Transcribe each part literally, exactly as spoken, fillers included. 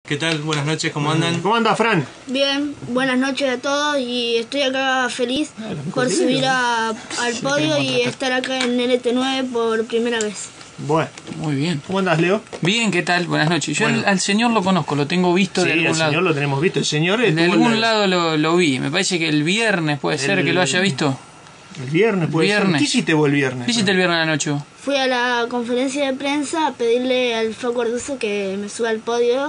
¿Qué tal? Buenas noches, ¿cómo andan? ¿Cómo anda, Fran? Bien, buenas noches a todos y estoy acá feliz por subir a, al podio y estar acá en L T nueve por primera vez. Bueno, muy bien. ¿Cómo andas, Leo? Bien, ¿qué tal? Buenas noches. Yo bueno. al, al señor lo conozco, lo tengo visto sí, de algún lado. Sí, lado. el señor lo tenemos visto. El señor de algún la... lado lo, lo vi. Me parece que el viernes puede el... ser que lo haya visto. El viernes puede viernes. ser. ¿Qué hiciste vos el viernes? ¿Qué hiciste el viernes a la noche? Fui a la conferencia de prensa a pedirle al Facu Arduzo que me suba al podio.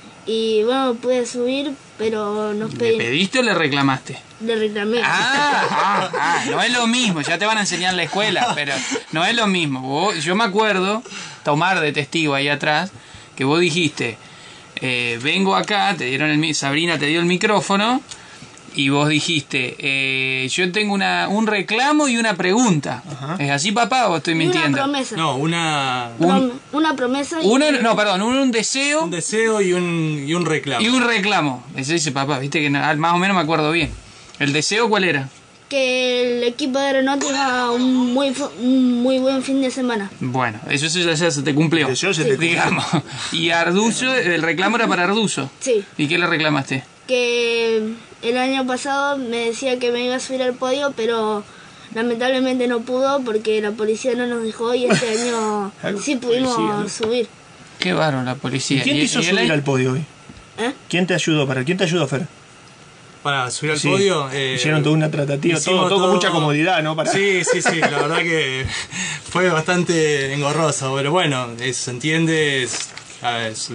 Y bueno, pude subir, pero nos pedí. ¿Le pediste o le reclamaste? Le reclamé. Ah, ah, ah, no es lo mismo, ya te van a enseñar en la escuela, pero no es lo mismo. Vos, yo me acuerdo, tomar de testigo ahí atrás, que vos dijiste, eh, vengo acá, te dieron el, Sabrina te dio el micrófono, y vos dijiste, eh, yo tengo una, un reclamo y una pregunta. Ajá. ¿Es así, papá, o estoy y mintiendo? Una promesa. No, una... Un, una promesa y... Una, no, perdón, un, un deseo. Un deseo y un, y un reclamo. Y un reclamo. Eso dice papá, viste que más o menos me acuerdo bien. ¿El deseo cuál era? Que el equipo de aeronáutica tenga un muy, un muy buen fin de semana. Bueno, eso, eso ya, ya se te cumplió. Eso se sí. te digamos. Y Arduzo, el reclamo era para Arduzo. Sí. ¿Y qué le reclamaste? Que el año pasado me decía que me iba a subir al podio, pero lamentablemente no pudo porque la policía no nos dejó y este año sí pudimos policía, ¿no? subir. Qué bárbaro la policía. ¿Y quién te hizo subir el... al podio hoy? ¿Eh? ¿Quién te ayudó? ¿Para quién te ayudó, Fer? Para subir al sí. podio. Eh, Hicieron toda una tratativa, todo, todo, todo con mucha comodidad, ¿no? Para... Sí, sí, sí, la verdad que fue bastante engorroso, pero bueno, es, se entiende, es, es,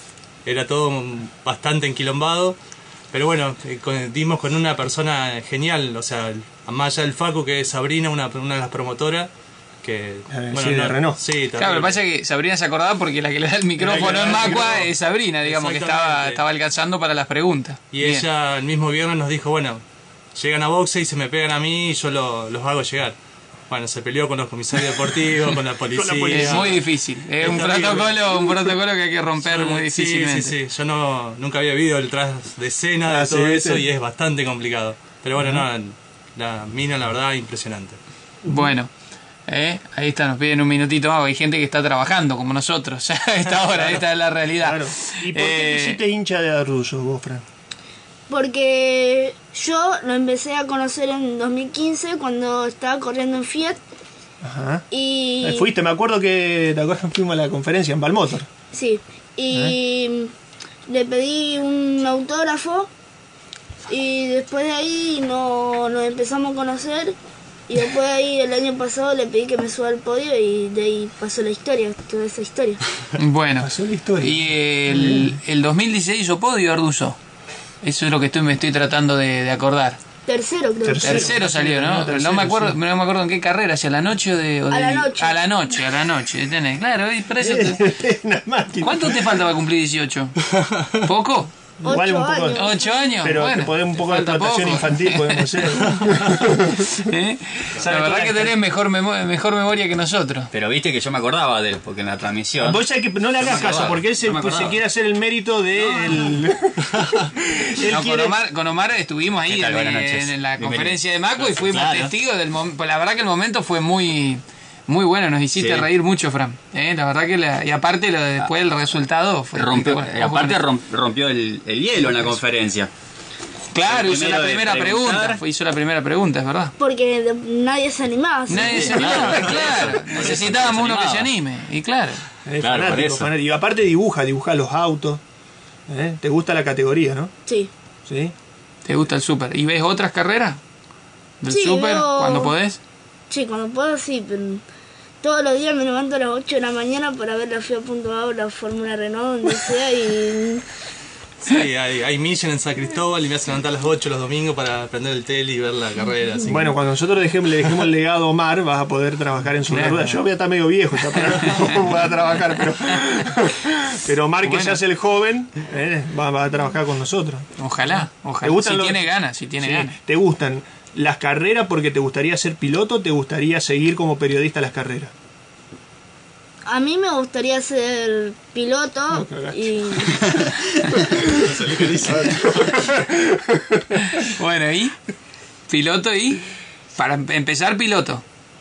era todo bastante enquilombado, pero bueno, con, dimos con una persona genial, o sea, más allá del Facu, que es Sabrina, una, una de las promotoras, que... Eh, bueno, sí, de no, Renault. Sí, claro, lo que pasa es que Sabrina se acordaba porque la que le da el micrófono en Macua es Sabrina, digamos, que estaba, estaba alcanzando para las preguntas. Y Bien. ella el mismo viernes nos dijo, bueno, llegan a boxe y se me pegan a mí y yo lo, los hago llegar. Bueno, se peleó con los comisarios deportivos, con la policía. Con la policía. Es muy difícil, es, es un protocolo, un protocolo que hay que romper yo, muy difícilmente. Sí, sí, sí, yo no, nunca había visto el tras de escena de ah, todo sí, eso sí. Y es bastante complicado. Pero bueno, uh-huh. no, la mina la verdad impresionante. Bueno. ¿Eh? Ahí está, nos piden un minutito más. Hay gente que está trabajando como nosotros a esta hora, claro. Esta es la realidad. Claro. ¿Y por eh... qué te hiciste hincha de Arduzo, vos, Fran? Porque yo lo empecé a conocer en dos mil quince cuando estaba corriendo en Fiat. Ajá. Y... Eh, fuiste, me acuerdo que te acuerdas que fuimos a la conferencia en Palmotor. Sí, y ¿Eh? le pedí un autógrafo y después de ahí no, nos empezamos a conocer. Y después de ahí el año pasado le pedí que me suba al podio y de ahí pasó la historia, toda esa historia. Bueno, pasó la historia. Y el, el dos mil dieciséis hizo podio Arduzo. Eso es lo que estoy, me estoy tratando de, de acordar. Tercero, creo. Tercero, tercero salió, ¿no? Tercero, no me acuerdo, sí. no me acuerdo en qué carrera, si a la noche o de, o de... A la noche. A la noche, a la noche, ¿tenés? Claro, y por eso te... ¿Cuánto te falta para cumplir dieciocho? ¿Poco? Igual ocho un poco, años. ¿Ocho años? Pero bueno, que podemos un poco de explotación poco. infantil podemos hacer. ¿Eh? La verdad que tenés mejor, memo mejor memoria que nosotros. Pero viste que yo me acordaba de él, porque en la transmisión... Vos sabés que no le hagas caso, porque él se, no pues, se quiere hacer el mérito de... No, el... no, quiere... con, Omar, con Omar estuvimos ahí en, en, en la conferencia de Macua y fuimos claro. testigos del momento. La verdad que el momento fue muy... Muy bueno, nos hiciste sí. reír mucho, Fran. ¿Eh? La verdad que la, y aparte lo de, después el resultado fue rompió, y aparte rompió el, el hielo en la conferencia. Claro, hizo la primera pregunta. Hizo la primera pregunta, es verdad. Porque nadie se animaba. ¿sí? Nadie se animaba, claro. Necesitábamos uno que se anime. Y claro. Es claro fanático, fanático. Y aparte dibuja, dibuja los autos. ¿Eh? ¿Te gusta la categoría, no? Sí. ¿Sí? ¿Te gusta el Super? ¿Y ves otras carreras? ¿Del sí, Super? Veo... ¿Cuando podés? Sí, cuando puedo sí, pero todos los días me levanto a las ocho de la mañana para ver la F I A punto A o la Fórmula Renault, donde sea, y... Sí, hay, hay mission en San Cristóbal y me hacen levantar a las ocho los domingos para prender el tele y ver la carrera. Así bueno, que... cuando nosotros dejemos, le dejemos el legado a Omar, vas a poder trabajar en su claro. rueda. Yo voy a estar medio viejo ya para no voy a trabajar, pero, pero Omar, bueno. que ya es el joven, eh, va, va a trabajar con nosotros. Ojalá, ojalá. Si los... tiene ganas, si tiene sí, ganas. ¿Te gustan las carreras porque te gustaría ser piloto o te gustaría seguir como periodista las carreras? A mí me gustaría ser piloto no, y... Bueno, ¿y? ¿Piloto y? Para empezar, piloto.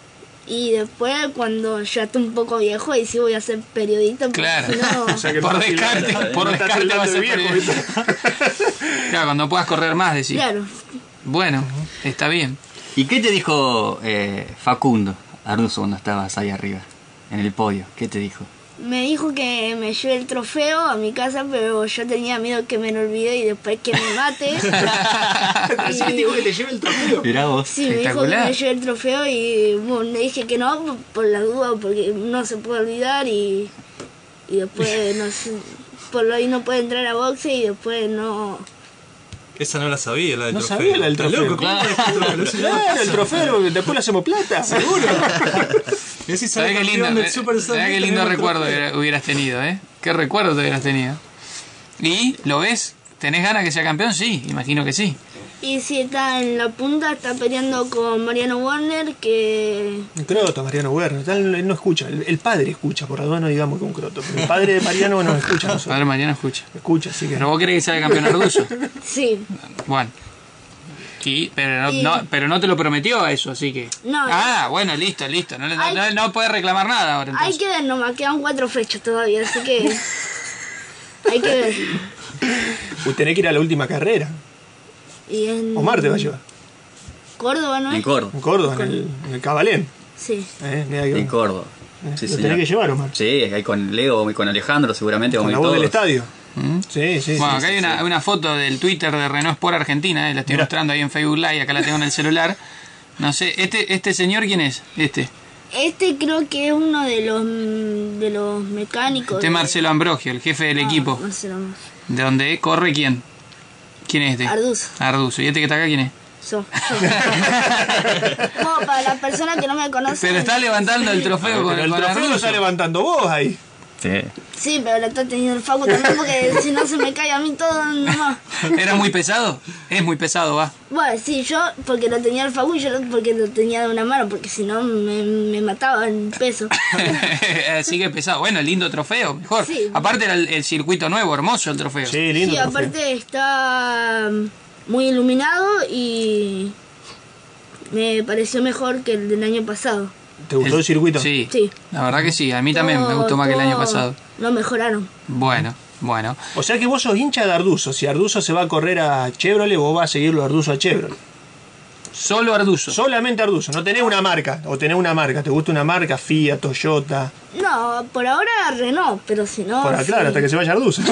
Y después, cuando ya estoy un poco viejo, ahí sí voy a ser periodista. porque Claro. si no- O sea que Por no está descarte, tildando- por no está descarte va a tildando de ser viejo, periodista. ¿viste? Claro, cuando puedas correr más, decís. Claro. Bueno, está bien. ¿Y qué te dijo eh, Facundo Arduzo cuando estabas ahí arriba, en el podio? ¿Qué te dijo? Me dijo que me lleve el trofeo a mi casa, pero yo tenía miedo que me lo olvide y después que me mate. Así que te digo que te lleve el trofeo. Mirá vos. Sí, me dijo que Espectacular. me lleve el trofeo y bueno, le dije que no por, por la duda, porque no se puede olvidar y, y después no sé, por lo ahí no puede entrar a boxe y después no... Esa no la sabía, la del No trofeo. sabía la del ¿Estás trofeo. loco? ¿Cómo Claro. es el trofeo? Claro, el trofeo, después lo hacemos plata. Seguro. Mirá si sale ¿Sabés qué campeón lindo, del Super sabés qué Sonic, lindo tenemos recuerdo trofeo. hubiera- hubieras tenido, eh? ¿Qué recuerdo te hubieras tenido? ¿Y lo ves? ¿Tenés ganas que sea campeón? Sí, imagino que sí. Y si está en la punta, está peleando con Mariano Warner, que... Un croto, Mariano Werner. Tal, él no escucha. El, el padre escucha, por la duda no digamos que un croto. Pero el padre de Mariano no escucha a nosotros. Padre Mariano escucha. Escucha, así que. Pero vos querés que sea campeón Arduzo. Sí. Bueno. Sí, pero no, Y- no, pero no te lo prometió a eso, así que... No. Ah, bueno, listo, listo. No, le- no, Hay- no, no podés reclamar nada ahora Hay entonces. que ver nomás, quedan cuatro fechas todavía, así que... Hay que ver. Uy, tenés que ir a la última carrera. Y en Omar te va a llevar. Córdoba, ¿no En es? Córdoba. En Córdoba, en el, en el Cabalén. Sí. Eh, mirá que- En Córdoba. eh, Sí, lo señor. tenés que llevar, Omar. Sí, ahí con Leo y con Alejandro seguramente Con vamos la a ir voz del todos. estadio. ¿Mm? Sí, sí, Bueno, sí. acá hay una, una foto del Twitter de Renault Sport Argentina, eh, la estoy Mirá. mostrando ahí en Facebook Live, acá la tengo en el celular. No sé, este este señor, ¿quién es? Este. Este creo que es uno de los de los mecánicos. Este es de- Marcelo Ambrogio, el jefe del Ah, equipo. Marcelo Ambrogio. ¿De dónde corre quién? ¿Quién es este? Arduzo. Arduzo. ¿Y este que está acá quién es? Yo, yo. Bueno, para las personas que no me conocen. Pero está levantando el trofeo con, Pero el con trofeo lo Arduzo. está levantando vos ahí. Sí. Sí, pero lo está teniendo el Facu también porque si no se me cae a mí todo nomás. ¿Era muy pesado? Es muy pesado, va. Bueno, sí, yo porque lo tenía el Facu y yo lo- porque lo tenía de una mano, porque si no me, me mataba en peso. Así que pesado. Bueno, lindo trofeo, mejor. Sí. Aparte era el, el circuito nuevo, hermoso el trofeo. Sí, lindo. Sí, trofeo. aparte está muy iluminado y me pareció mejor que el del año pasado. ¿Te gustó el, circuito? Sí, Sí. la verdad que sí. A mí también me gustó más que el año Todo- pasado. Lo mejoraron. Bueno, bueno. O sea que vos sos hincha de Arduzo. Si Arduzo se va a correr a Chevrolet, vos vas a seguirlo a Arduzo a Chevrolet. Solo Arduzo. Solamente Arduzo. No tenés una marca. O tenés una marca. ¿Te gusta una marca? Fiat, Toyota. No, por ahora Renault, pero si no... Por sí. claro, hasta que se vaya Arduzo.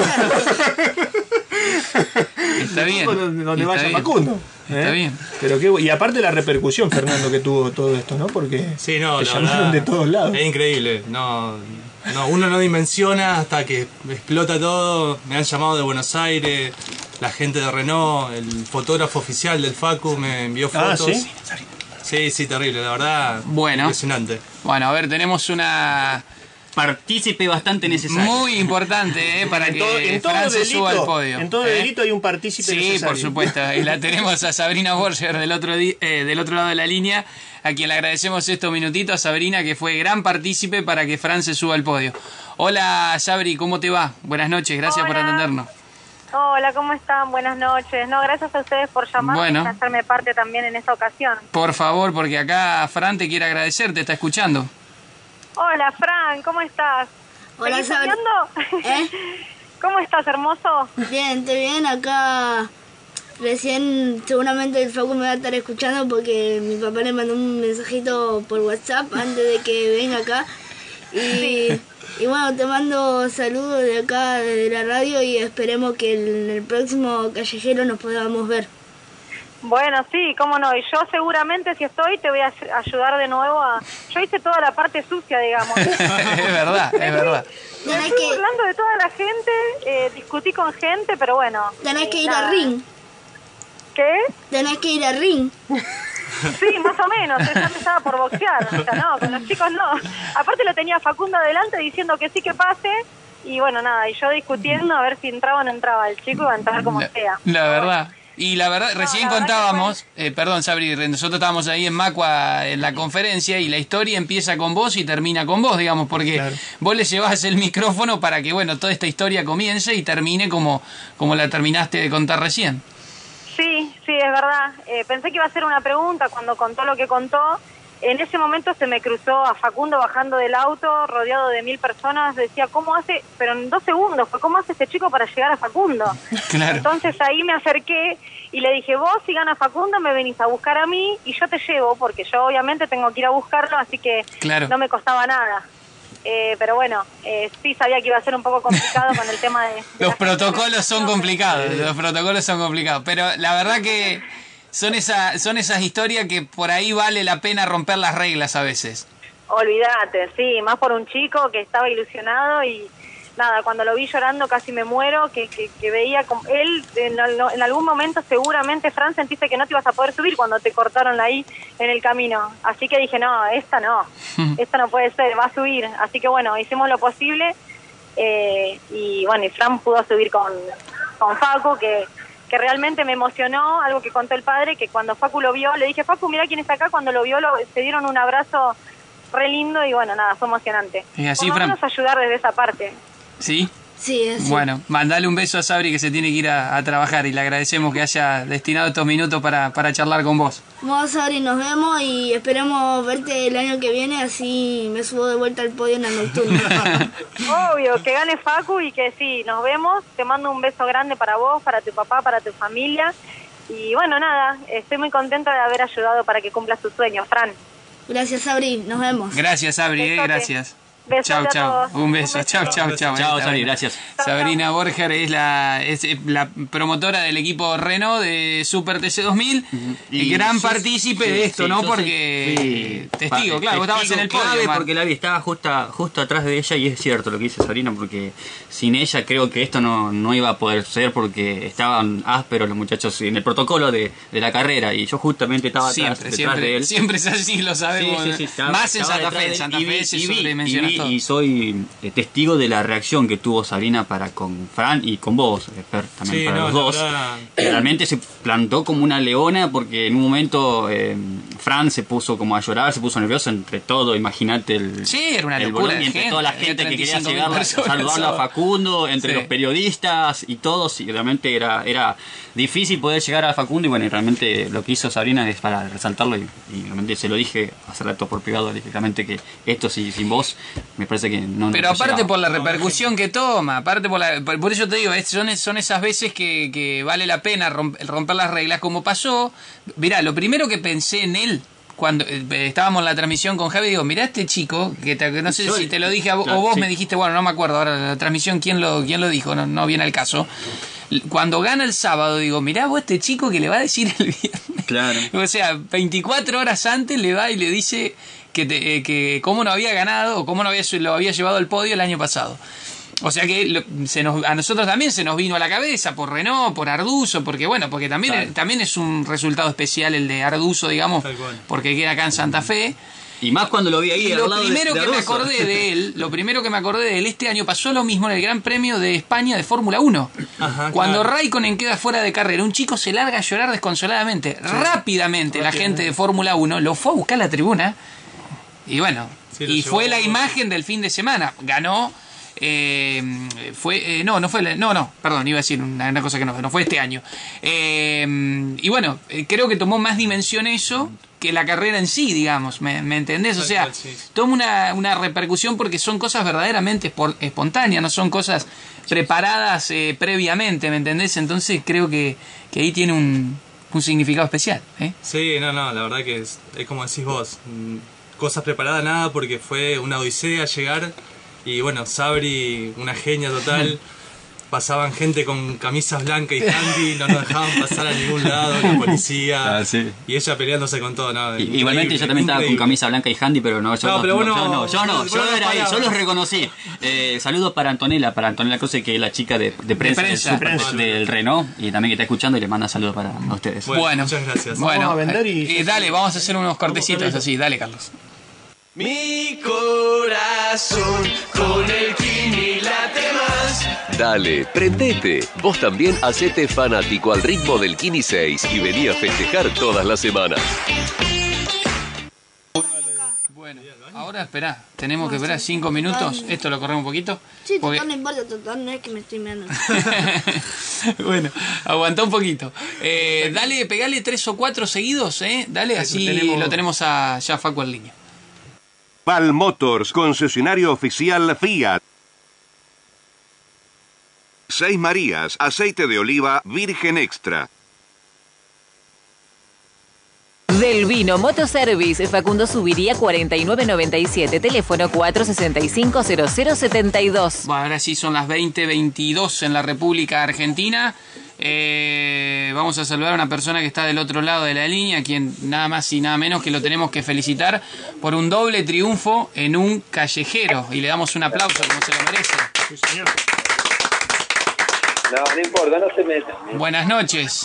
Está bien. Donde, donde Está vaya bien. Facundo. Está ¿eh? bien. Pero qué, y aparte la repercusión, Fernando, que tuvo todo esto, ¿no? Porque Sí, no, te la llamaron verdad, de todos lados. Es increíble. No, no, uno no dimensiona hasta que explota todo. Me han llamado de Buenos Aires, la gente de Renault, el fotógrafo oficial del Facu me envió Ah, fotos. ¿sí? Sí, sí, terrible, la verdad. Bueno. Impresionante. Bueno, a ver, tenemos una Partícipe bastante necesario. muy importante eh, para En que todo, en todo Fran se suba al delito, podio. en todo ¿eh? delito hay un partícipe Sí, necesario. por supuesto. Y la tenemos a Sabrina Borger del otro, di- eh, del otro lado de la línea, a quien le agradecemos estos minutitos. Sabrina, que fue gran partícipe para que Fran se suba al podio. Hola, Sabri, ¿cómo te va? Buenas noches, gracias por Hola. atendernos. Hola, ¿cómo están? Buenas noches. No, gracias a ustedes por llamarme Bueno. y hacerme parte también en esta ocasión. Por favor, porque acá Fran te quiere agradecer, te está escuchando. Hola, Fran, ¿cómo estás? Hola, ¿Seguís Sabri. soñando? ¿Eh? ¿Cómo estás, hermoso? Bien, estoy bien. Acá recién seguramente el Facu me va a estar escuchando porque mi papá le mandó un mensajito por WhatsApp antes de que venga acá. Y, y bueno, te mando saludos de acá, de la radio, y esperemos que en el próximo callejero nos podamos ver. Bueno, sí, cómo no. Y yo seguramente si estoy te voy a ay- ayudar de nuevo a... Yo hice toda la parte sucia, digamos. es verdad, es verdad. Me Tenés fui que, burlando de toda la gente, eh, discutí con gente, pero bueno. tenés eh, que ir nada. al ring. ¿Qué? Tenés que ir al ring. Sí, más o menos, yo empezaba por boxear, o sea, no, con los chicos no. Aparte lo tenía Facundo adelante diciendo que sí que pase, y bueno, nada, y yo discutiendo a ver si entraba o no entraba, el chico iba a entrar como La, sea. la verdad. Y la verdad, recién la verdad que contábamos, eh, perdón Sabri, nosotros estábamos ahí en Macua en la conferencia y la historia empieza con vos y termina con vos, digamos, porque Claro. vos le llevás el micrófono para que, bueno, toda esta historia comience y termine como, como la terminaste de contar recién. Sí, sí, es verdad. Eh, pensé que iba a ser una pregunta cuando contó lo que contó, en ese momento se me cruzó a Facundo bajando del auto, rodeado de mil personas. Decía, ¿cómo hace? Pero en dos segundos, fue ¿cómo hace este chico para llegar a Facundo? Claro. Entonces ahí me acerqué y le dije, vos si gana Facundo me venís a buscar a mí y yo te llevo, porque yo obviamente tengo que ir a buscarlo, así que Claro. no me costaba nada. Eh, pero bueno, eh, sí sabía que iba a ser un poco complicado con el tema de... de Los la protocolos gente. son complicados, los protocolos son complicados, pero la verdad que son, esa, son esas historias que por ahí vale la pena romper las reglas a veces. Olvídate, sí, más por un chico que estaba ilusionado y nada, cuando lo vi llorando casi me muero, que, que, que veía como él, en, en algún momento seguramente, Fran, sentiste que no te ibas a poder subir cuando te cortaron ahí en el camino, así que dije, no, esta no, esta no puede ser, va a subir, así que bueno, hicimos lo posible, eh, y bueno, y Fran pudo subir con, con Facu, que, que realmente me emocionó, algo que contó el padre, que cuando Facu lo vio, le dije, Facu, mira quién está acá, cuando lo vio, lo, se dieron un abrazo re lindo y bueno, nada, fue emocionante. Y así, por lo Fran. menos ayudar desde esa parte. ¿Sí? Sí, es así. Bueno, mandale un beso a Sabri que se tiene que ir a, a trabajar y le agradecemos que haya destinado estos minutos para, para charlar con vos. Bueno, Sabri, nos vemos y esperemos verte el año que viene, así me subo de vuelta al podio en la nocturna. Obvio, que gane Facu y que sí, nos vemos. Te mando un beso grande para vos, para tu papá, para tu familia. Y bueno, nada, estoy muy contenta de haber ayudado para que cumplas tu sueño, Fran. Gracias, Sabri, nos vemos. Gracias, Sabri, eh, Besote. gracias. Besote Chau, a chau. todos. Un beso. Un Chau, beso. chau, chau. Chao, Está Sabri, bueno. gracias. Sabrina Borger es la, es la promotora del equipo Renault de Super T C dos mil y, Y gran sos- partícipe sí, de esto, sí, ¿no? yo soy- Porque sí. testigo, Pa- claro, vos estabas en el testigo podio, clave Mar. porque la vi estaba justo, justo atrás de ella y es cierto lo que dice Sabrina, porque sin ella creo que esto no, no iba a poder ser porque estaban ásperos los muchachos en el protocolo de, de la carrera y yo justamente estaba atrás, Siempre, detrás siempre, de él. siempre es así, lo sabemos. Sí, sí, sí, estaba- Más en estaba Santa detrás Fe, de en él Santa y Fe vi- se y vi- sobremenciona y vi- todo. y soy eh, testigo de la reacción que tuvo Sabrina para con Fran y con vos, eh, Fer, también Sí, para no, los la dos. verdad- Que realmente se plantó como una leona porque en un momento eh, Fran se puso como a llorar, se puso nervioso entre todo, imagínate el, Sí, era una el locura volumen, de entre gente, toda la había gente que quería treinta y cinco mil llegar a personas, saludarlo a ¿sabes? Facundo, entre Sí. los periodistas y todos, y realmente era, era difícil poder llegar a Facundo y bueno, y realmente lo que hizo Sabrina es para resaltarlo y, y realmente se lo dije hace rato por privado, le dije realmente que esto si, sin vos me parece que no Pero no aparte llegaba. por la repercusión que toma, aparte por la, por por eso te digo, es- son, son esas veces que, que vale la pena romp- romper las reglas, como pasó. Mirá, lo primero que pensé en él cuando eh, estábamos en la transmisión con Javi, digo, mirá este chico, que te- que no sé Yo- si te lo dije a vos, claro, o vos sí. me dijiste, bueno, no me acuerdo ahora la transmisión quién lo, quién lo dijo, no, no viene al caso. Cuando gana el sábado, digo, mirá vos este chico que le va a decir el viernes. Claro. O sea, veinticuatro horas antes le va y le dice que, te- eh, que cómo no había ganado o cómo no había, lo había llevado al podio el año pasado. O sea que lo- se nos, a nosotros también se nos vino a la cabeza por Renault, por Arduzo, porque bueno, porque también, Claro. es, también es un resultado especial el de Arduzo, digamos, Tal cual. porque queda acá en Santa Fe. Y más cuando lo vi ahí Y al lo lado de- primero de que me Arduzo. acordé de él, lo primero que me acordé de él, este año pasó lo mismo en el Gran Premio de España de Fórmula uno. Ajá, Cuando claro. Raikkonen queda fuera de carrera, un chico se larga a llorar desconsoladamente. Rápidamente la gente de Fórmula uno lo fue a buscar a la tribuna. Y bueno, Sí, lo y llevó fue a la vos. imagen del fin de semana. Ganó. Eh, fue eh, no no fue la- no no perdón iba a decir una, una cosa que no no fue este año. Eh, y bueno, eh, creo que tomó más dimensión eso que la carrera en sí, digamos, ¿me, me entendés? O Tal sea, cual, sí. toma una, una repercusión porque son cosas verdaderamente espor- espontáneas, no son cosas preparadas eh, previamente, ¿me entendés? Entonces creo que, que ahí tiene un, un significado especial, ¿eh? Sí, no, no, la verdad que es, es como decís vos, mm, cosas preparadas nada porque fue una odisea llegar y bueno, Sabri, una genia total, pasaban gente con camisas blancas y handy, no nos dejaban pasar a ningún lado, la policía, Ah, sí. y ella peleándose con todo, ¿no? Y- Increíble, Igualmente yo también estaba con increíble. camisa blanca y handy, pero no, yo No, no, pero no, bueno, yo no, yo no, bueno, yo no era ahí, yo palabras. los reconocí. Eh, saludos para Antonella, para Antonella Cruz, que es la chica de, de prensa, prensa. del, Super- De prensa. del Renault, y también que está escuchando y le manda saludos para a ustedes. Bueno, Bueno, muchas gracias. Bueno, Vamos a vender y- eh, eh, dale, vamos a hacer unos cortecitos Carlitos. así, dale, Carlos. Mi corazón con el Kini late más. Dale, prendete. Vos también hacete fanático al ritmo del Kini seis y vení a festejar todas las semanas. Bueno, ahora esperá, tenemos que esperar cinco minutos. Esto lo corremos un poquito. Sí, porque... total, no importa, total, no es que me estoy meando. Bueno, aguantá un poquito. Eh, dale, pegale tres o cuatro seguidos, ¿eh? Dale, así tenemos... lo tenemos a ya Facu en línea. Val Motors, concesionario oficial Fiat. Seis Marías, aceite de oliva virgen extra. Del Vino Motoservice, Facundo Subiría cuarenta y nueve noventa y siete, teléfono cuatro sesenta y cinco cero cero setenta y dos. Bueno, ahora sí son las veinte veintidós en la República Argentina. Eh, vamos a saludar a una persona que está del otro lado de la línea, a quien nada más y nada menos que lo tenemos que felicitar por un doble triunfo en un callejero. Y le damos un aplauso como se lo merece. Sí, señor. No, no importa, no se meta. Buenas noches.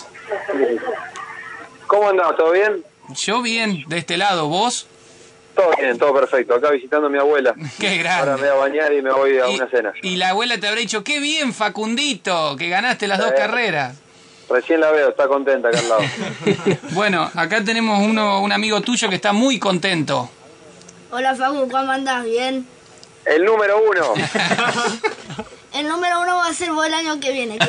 ¿Cómo andás? ¿Todo bien? Yo bien, de este lado, ¿vos? Todo bien, todo perfecto. Acá visitando a mi abuela. Qué grande. Ahora me voy a bañar y me voy a y, una cena. Y la abuela te habrá dicho, qué bien, Facundito, que ganaste las eh, dos carreras. Recién la veo, está contenta acá al lado. Bueno, acá tenemos uno, un amigo tuyo que está muy contento. Hola, Facu, ¿cómo andás? ¿Bien? El número uno. El número uno va a ser vos el año que viene.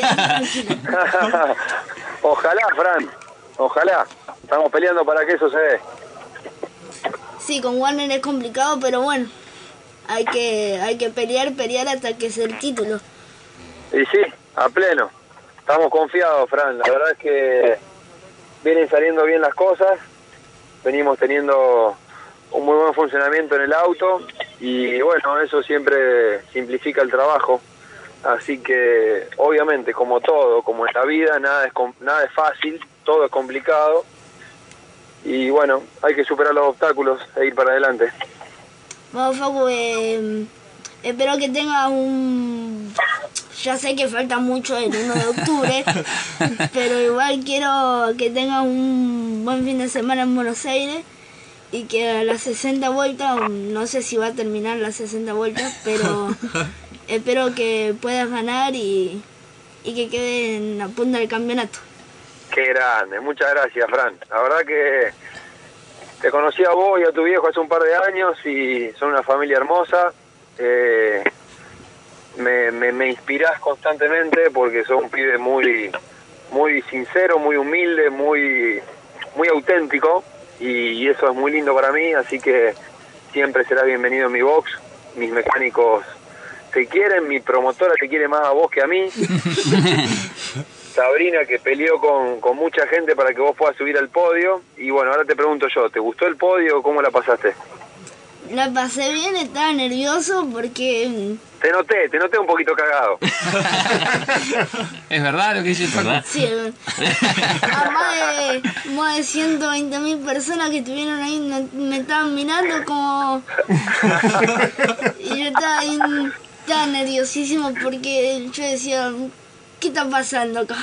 Ojalá, Fran. Ojalá. Estamos peleando para que eso se dé. Sí, con Warner es complicado, pero bueno. Hay que hay que pelear, pelear hasta que sea el título. Y sí, a pleno. Estamos confiados, Fran. La verdad es que vienen saliendo bien las cosas. Venimos teniendo un muy buen funcionamiento en el auto. Y bueno, eso siempre simplifica el trabajo. Así que, obviamente, como todo, como en la vida, nada es, nada es fácil, todo es complicado. Y bueno, hay que superar los obstáculos e ir para adelante. Bueno, Facu, eh, espero que tengas un... Ya sé que falta mucho el uno de octubre, pero igual quiero que tengas un buen fin de semana en Buenos Aires y que a las sesenta vueltas, no sé si va a terminar las sesenta vueltas, pero espero que puedas ganar y, y que quede en la punta del campeonato. Qué grande, muchas gracias, Fran. La verdad que te conocí a vos y a tu viejo hace un par de años y son una familia hermosa. Eh, me, me, me inspirás constantemente porque sos un pibe muy, muy sincero, muy humilde, muy, muy auténtico y, y eso es muy lindo para mí, así que siempre serás bienvenido en mi box. Mis mecánicos te quieren, mi promotora te quiere más a vos que a mí. Sabrina, que peleó con, con mucha gente para que vos puedas subir al podio. Y bueno, ahora te pregunto yo, ¿te gustó el podio o cómo la pasaste? La pasé bien, estaba nervioso porque... Te noté, te noté un poquito cagado. ¿Es verdad lo que dice Facu? Sí, a más de, más de ciento veinte mil personas que estuvieron ahí me, me estaban mirando como... Y yo estaba, ahí, estaba nerviosísimo porque yo decía... ¿Qué está pasando acá?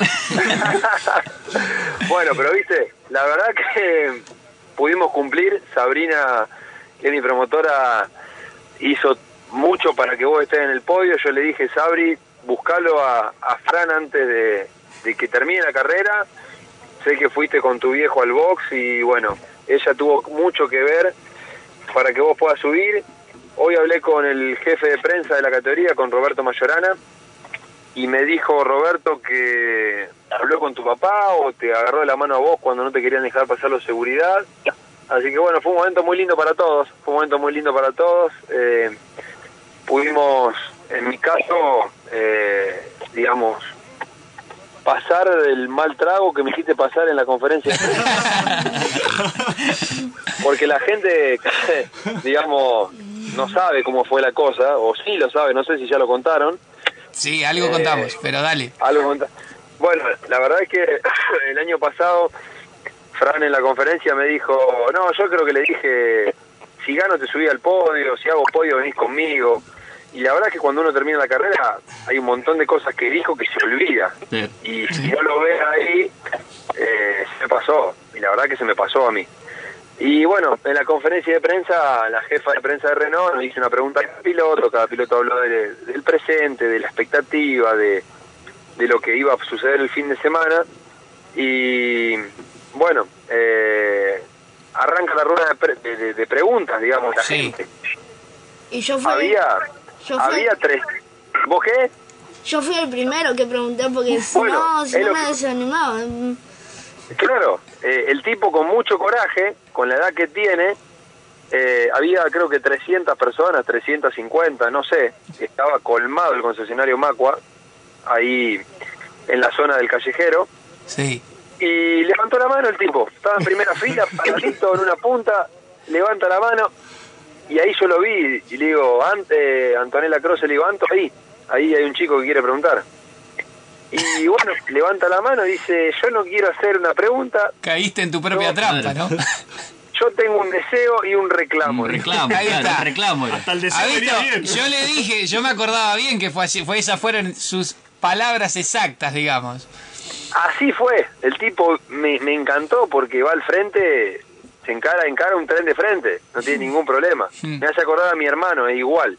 Bueno, pero viste, la verdad que pudimos cumplir. Sabrina, que es mi promotora, hizo mucho para que vos estés en el podio. Yo le dije, Sabri, buscalo a, a Fran antes de, de que termine la carrera. Sé que fuiste con tu viejo al box y bueno, ella tuvo mucho que ver para que vos puedas subir. Hoy hablé con el jefe de prensa de la categoría, con Roberto Mayorana, y me dijo Roberto que habló con tu papá o te agarró de la mano a vos cuando no te querían dejar pasar la seguridad. Así que bueno, fue un momento muy lindo para todos, fue un momento muy lindo para todos. Eh, pudimos, en mi caso, eh, digamos, pasar del mal trago que me hiciste pasar en la conferencia. Porque la gente, digamos, no sabe cómo fue la cosa, o sí lo sabe, no sé si ya lo contaron. Sí, algo contamos, eh, pero dale. Algo conta- bueno, la verdad es que el año pasado Fran en la conferencia me dijo, no, yo creo que le dije, si gano te subí al podio, si hago podio venís conmigo. Y la verdad es que cuando uno termina la carrera hay un montón de cosas que dijo que se olvida. Sí. Y si no lo ves ahí, eh, se me pasó. Y la verdad que se me pasó a mí. Y bueno, en la conferencia de prensa, la jefa de prensa de Renault nos hizo una pregunta a cada piloto, cada piloto habló de, del presente, de la expectativa, de, de lo que iba a suceder el fin de semana. Y bueno, eh, arranca la rueda de, pre- de, de- de preguntas, digamos, la Sí. gente. Y yo fui, Había, yo fui, había tres. ¿Vos qué? yo fui el primero que pregunté porque si Bueno, no, si es no lo me que- desanimaba. Mm, Claro, eh, el tipo con mucho coraje, con la edad que tiene, eh, había creo que trescientas personas, trescientas cincuenta, no sé, estaba colmado el concesionario Macua, ahí en la zona del callejero, Sí. y levantó la mano el tipo, estaba en primera fila, paradito en una punta, levanta la mano, y ahí yo lo vi, y le digo, Ante, Antonella Croce, le digo, Anto, ahí, ahí hay un chico que quiere preguntar. Y bueno, levanta la mano y dice, yo no quiero hacer una pregunta, Caíste en tu propia No, trampa, ¿no? yo tengo un deseo y un reclamo. Un reclamo, Ahí claro, está. un reclamo. era. Hasta el ¿Ha deseo visto? venía bien. Yo le dije, yo me acordaba bien que fue así, fue esas fueron sus palabras exactas, digamos. Así fue, el tipo me, me encantó porque va al frente, se encara, encara un tren de frente, no tiene ningún problema. Me hace acordar a mi hermano, es igual.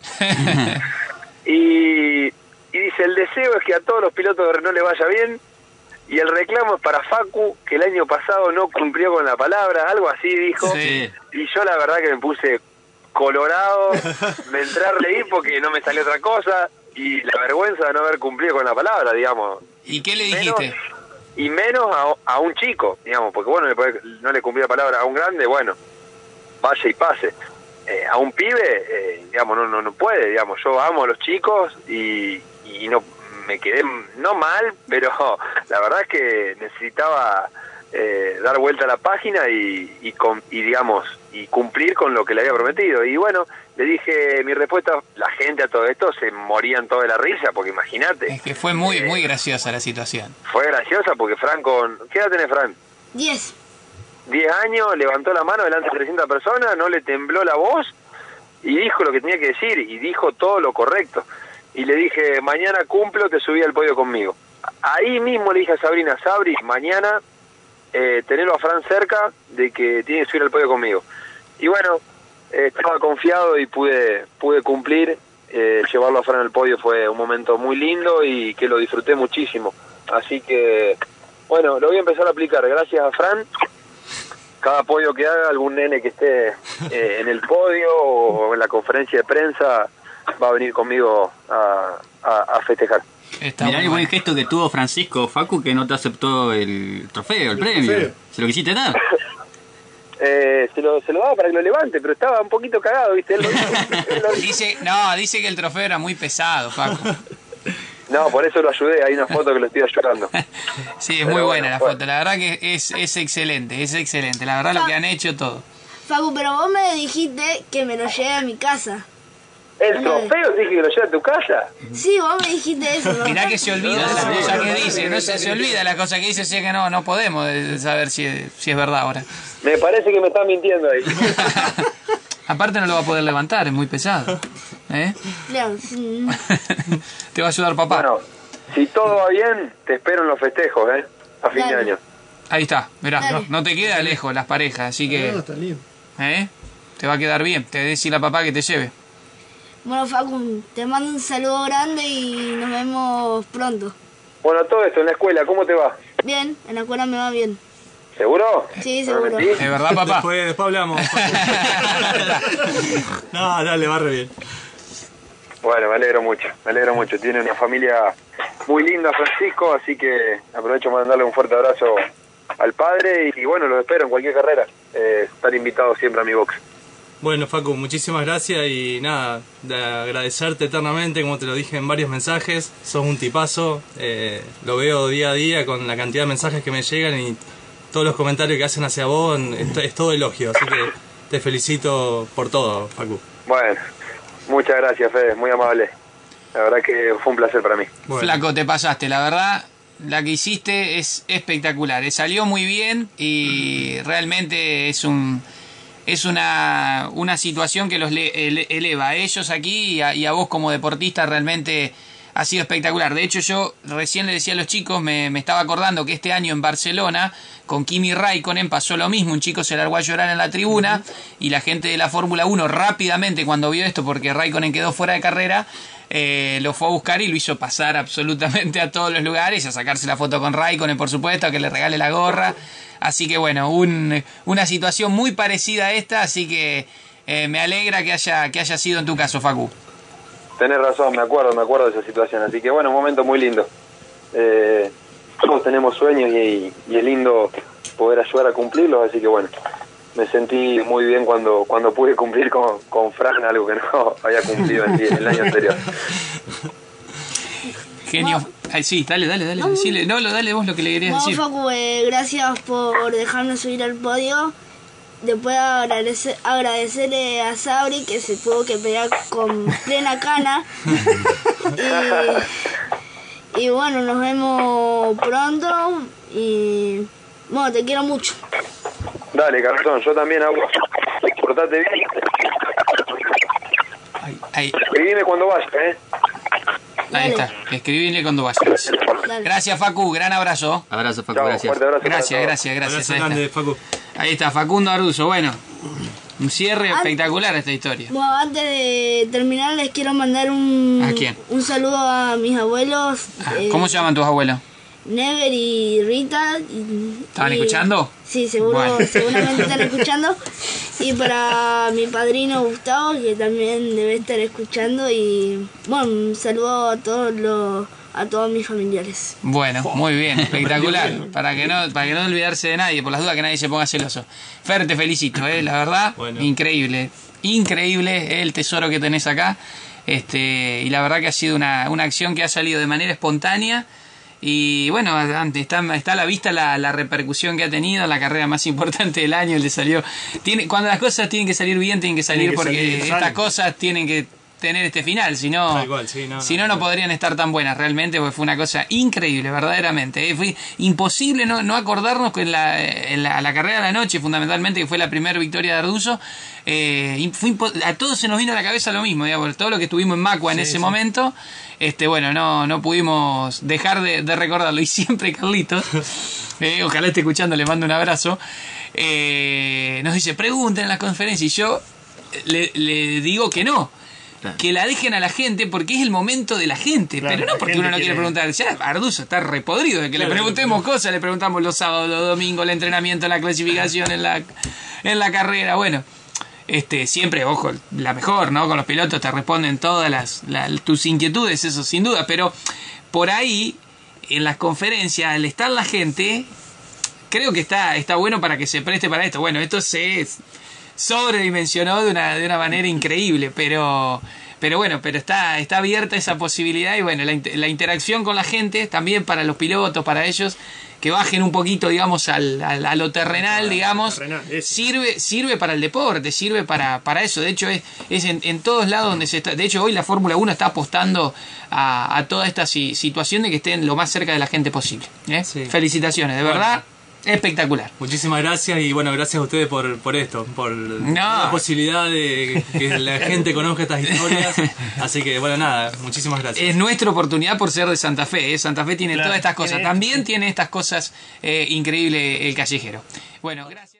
Y, y dice, el deseo es que a todos los pilotos de Renault le vaya bien, y el reclamo es para Facu, que el año pasado no cumplió con la palabra, algo así dijo. Sí. Y yo la verdad que me puse colorado, me entré a reír porque no me salió otra cosa, y la vergüenza de no haber cumplido con la palabra, digamos. ¿Y qué le Menos- dijiste? Y menos a, a un chico, digamos, porque bueno, le puede- no le cumplí la palabra a un grande, bueno, vaya y pase. Eh, a un pibe, eh, digamos, no, no no puede, digamos, yo amo a los chicos y, y no me quedé, no mal, pero la verdad es que necesitaba eh, dar vuelta a la página y, y, con, y, digamos, y cumplir con lo que le había prometido. Y bueno, le dije mi respuesta, la gente a todo esto se morían toda de la risa, porque imagínate. Es que fue muy, muy graciosa la situación. Fue graciosa porque Fran con... ¿Qué edad tenés, Fran? diez. diez años, levantó la mano delante de trescientas personas, no le tembló la voz y dijo lo que tenía que decir y dijo todo lo correcto. Y le dije, mañana cumplo, te subí al podio conmigo. Ahí mismo le dije a Sabrina, Sabri, mañana eh, tenerlo a Fran cerca de que tiene que subir al podio conmigo. Y bueno, eh, estaba confiado y pude pude cumplir. Eh, llevarlo a Fran al podio fue un momento muy lindo y que lo disfruté muchísimo. Así que, bueno, lo voy a empezar a aplicar. Gracias a Fran. Cada podio que haga, algún nene que esté eh, en el podio o en la conferencia de prensa va a venir conmigo a, a, a festejar. Está Mirá muy el buen bueno. gesto que tuvo Francisco Facu, que no te aceptó el trofeo, el, premio. trofeo. ¿Se lo quisiste dar? Eh, se, lo, se lo daba para que lo levante, pero estaba un poquito cagado, ¿viste? Él lo dijo. Él lo dijo. Dice, no, dice que el trofeo era muy pesado, Paco. No, por eso lo ayudé. Hay una foto que lo estoy ayudando. Sí, es Pero muy bueno, buena la fue. foto. La verdad que es, es excelente, es excelente. La verdad lo que han hecho todo. Facu, pero vos me dijiste que me lo lleve a mi casa. ¿El trofeo dije que lo lleva a tu casa? Sí, vos me dijiste eso, ¿no? Mirá que se olvida de las cosas que dice, no se, se olvida de las cosas que dice, así que no, no podemos eh, saber si es, si es verdad ahora. Me parece que me están mintiendo ahí. Aparte no lo va a poder levantar, es muy pesado. ¿Eh? Claro, mm, Te va a ayudar papá. Bueno, si todo va bien, te espero en los festejos, ¿eh? A fin de Dale. año. Ahí está, mirá, Dale. no, no te queda lejos las parejas, así que No, está lindo. ¿eh? Te va a quedar bien. Te voy a decir a papá que te lleve. Bueno, Facu, te mando un saludo grande y nos vemos pronto. Bueno, todo esto en la escuela, ¿cómo te va? Bien, en la escuela me va bien. ¿Seguro? Sí, ¿No me seguro. mentís? ¿Es verdad, papá? Después, después hablamos. No, dale, va re bien. Bueno, me alegro mucho, me alegro mucho. Tiene una familia muy linda, Francisco, así que aprovecho para mandarle un fuerte abrazo al padre y, y bueno, los espero en cualquier carrera. Eh, estar invitado siempre a mi box. Bueno, Facu, muchísimas gracias y nada, de agradecerte eternamente, como te lo dije en varios mensajes. Sos un tipazo, eh, lo veo día a día con la cantidad de mensajes que me llegan y todos los comentarios que hacen hacia vos, es, es todo elogio, así que te felicito por todo, Facu. Bueno, muchas gracias, Fede, muy amable. La verdad que fue un placer para mí. Bueno. Flaco, te pasaste, la verdad, la que hiciste es espectacular, eh, salió muy bien y realmente es un es una, una situación que los le, ele, eleva a ellos aquí y a, y a vos como deportista realmente ha sido espectacular. De hecho, yo recién le decía a los chicos, me, me estaba acordando que este año en Barcelona con Kimi Raikkonen pasó lo mismo, un chico se largó a llorar en la tribuna y la gente de la Fórmula uno rápidamente cuando vio esto, porque Raikkonen quedó fuera de carrera, eh, lo fue a buscar y lo hizo pasar absolutamente a todos los lugares, a sacarse la foto con Raikkonen, por supuesto, a que le regale la gorra. Así que bueno, un, una situación muy parecida a esta, así que eh, me alegra que haya, que haya sido en tu caso, Facu. Tenés razón, me acuerdo, me acuerdo de esa situación. Así que bueno, un momento muy lindo. Eh, todos tenemos sueños y, y es lindo poder ayudar a cumplirlos, así que bueno, me sentí muy bien cuando cuando pude cumplir con, con Fran algo que no había cumplido el, el año anterior. Genio. Ay, sí, dale, dale, dale. No, decile, no, lo, dale vos lo que le querías no, decir. Facu, eh, gracias por dejarme subir al podio. Después agradecer, agradecerle a Sabri que se tuvo que pelear con plena cana. y, y bueno, nos vemos pronto. Y bueno, te quiero mucho. Dale, Carlón, yo también hago. Portate bien. Ahí, ahí. Escribime cuando vayas, ¿eh? Ahí está, escribile cuando vayas. Gracias, Facu, gran abrazo. Abrazo, Facu, Chau, gracias. fuerte abrazo para Gracias, todos. gracias, gracias. Abrazo Ahí grande, está. Facu. Ahí está, Facundo Arduzo. Bueno, un cierre An- espectacular esta historia. Bueno, antes de terminar les quiero mandar un, ¿A quién? un saludo a mis abuelos. Ah, eh, ¿Cómo se llaman tus abuelos? Never y Rita. Y, ¿Estaban y- escuchando? Sí, seguro, Bueno. seguramente están escuchando. Y para mi padrino Gustavo, que también debe estar escuchando. Y bueno, un saludo a todos los, a todos mis familiares. Bueno, muy bien, espectacular. Para que no, para que no olvidarse de nadie, por las dudas que nadie se ponga celoso. Fer, te felicito, eh, la verdad, Bueno. increíble. Increíble el tesoro que tenés acá. Este, y la verdad que ha sido una, una acción que ha salido de manera espontánea. Y bueno, está, está a la vista la, la repercusión que ha tenido, la carrera más importante del año, le salió. Tiene, cuando las cosas tienen que salir bien, tienen que salir Tienen que porque salir, estas salen. cosas tienen que tener este final, si no, Tal cual, sí, no, si no, no, no no. podrían estar tan buenas realmente, porque fue una cosa increíble, verdaderamente. Eh, Fue imposible no, no acordarnos que en la, en la, la carrera de la noche, fundamentalmente, que fue la primera victoria de Arduzo, eh, fue impo- a todos se nos vino a la cabeza lo mismo, digamos, todo lo que estuvimos en Macua en Sí, ese sí. momento, este bueno, no, no pudimos dejar de, de recordarlo. Y siempre Carlitos, eh, ojalá esté escuchando, le mando un abrazo, eh, nos dice, pregunten en las conferencias, y yo le, le digo que no. Claro. Que la dejen a la gente porque es el momento de la gente, Claro, pero no la porque gente uno no quiere quiere- preguntar. Ya Arduzo está repodrido de que Claro, le preguntemos claro. cosas, le preguntamos los sábados, los domingos, el entrenamiento, la clasificación en la, en la carrera. Bueno, este siempre, ojo, la mejor, ¿no? Con los pilotos te responden todas las, la- tus inquietudes, eso sin duda, pero por ahí, en las conferencias, al estar la gente, creo que está, está bueno para que se preste para esto. Bueno, esto se sobredimensionó de una, de una manera increíble, pero... Pero bueno, pero está, está abierta esa posibilidad y bueno, la, inter- la interacción con la gente, también para los pilotos, para ellos, que bajen un poquito, digamos, al, al- a lo terrenal, digamos, terrenal, eso. sirve, sirve para el deporte, sirve para, para eso. De hecho, es, es en, en todos lados donde se está. De hecho, hoy la Fórmula uno está apostando a, a toda esta si- situación de que estén lo más cerca de la gente posible. ¿eh? Sí. Felicitaciones, de Bueno. verdad, espectacular. Muchísimas gracias y bueno, gracias a ustedes por, por esto, por No. la posibilidad de que la gente conozca estas historias. Así que bueno, nada, muchísimas gracias. Es nuestra oportunidad por ser de Santa Fe. ¿eh? Santa Fe tiene Claro, todas estas cosas. tiene- También tiene estas cosas eh, increíbles el callejero. Bueno, gracias.